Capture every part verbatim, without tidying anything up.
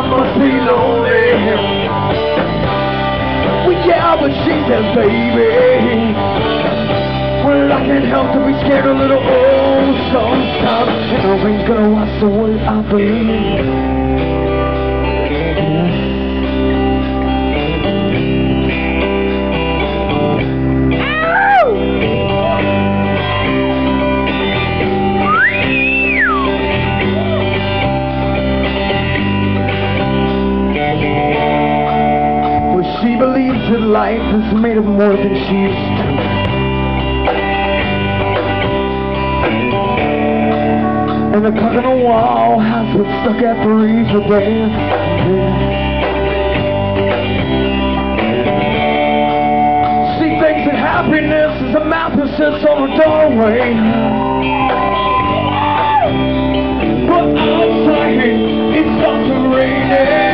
must be lonely. Well, yeah, but she says, baby, well, I can't help to be scared a little old sometimes. And the rain's gonna wash away, I believe. She believes that life is made of more than she used to. And the clock on the wall has been stuck at three for days. She thinks that happiness is a mouth that sits on her doorway. But outside it starts to rain.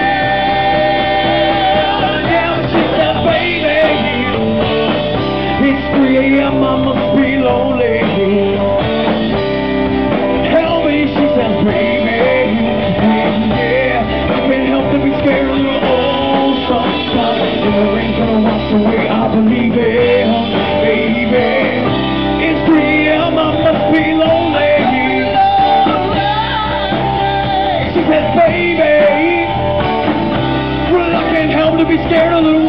three A M I must be lonely. Help me, she says, baby. Yeah, I can't help to be scared a little old sometimes. And the rain's gonna wash away, I believe it. Baby, it's three A M I must be lonely. She says, baby, well, I can't help to be scared a little